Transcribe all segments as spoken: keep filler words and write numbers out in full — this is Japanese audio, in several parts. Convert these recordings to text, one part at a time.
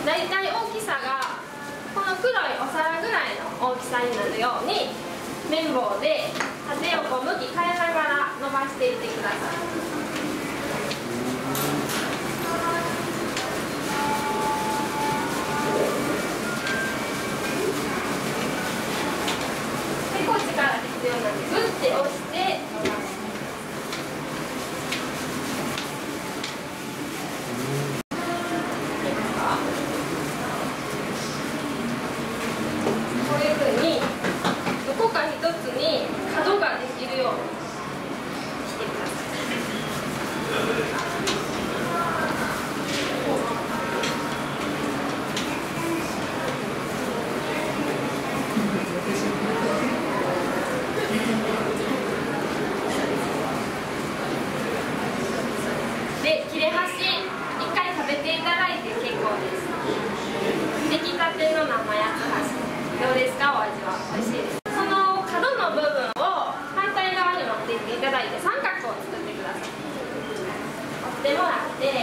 だいたい大きさがこの黒いお皿ぐらいの大きさになるように綿棒で縦横向き変えながら伸ばしていってください。結構力必要なんでグッて押して伸ばす。こういうふうにどこか一つに角ができるようにしてください。で、切れ端一回食べていただいて結構です。出来たての生八つ橋どうですか？お味は美味しいです。その角の部分を反対側に持っていっていただいて三角を作ってください。折ってもらって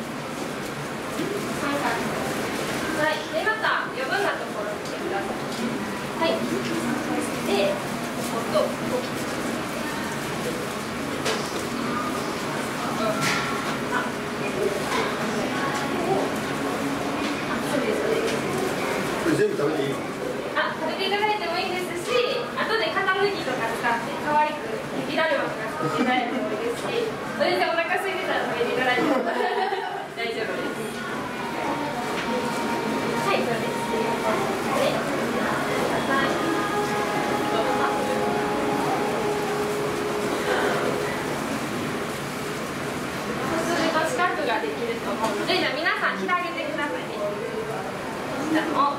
三角、はい、でまた余分なところにしてください。はい、そしてこことここ全部食べていいの？ あ、食べていただいてもいいですし、後で型抜きとか使って可愛く雪だるまとか作っていただいてもいいですし、それでお腹空いてたら食べていただいても大丈夫です。はい、そうです。で、はい。そうすると四角ができると思うので、じゃあ皆さん広げてくださいね。下の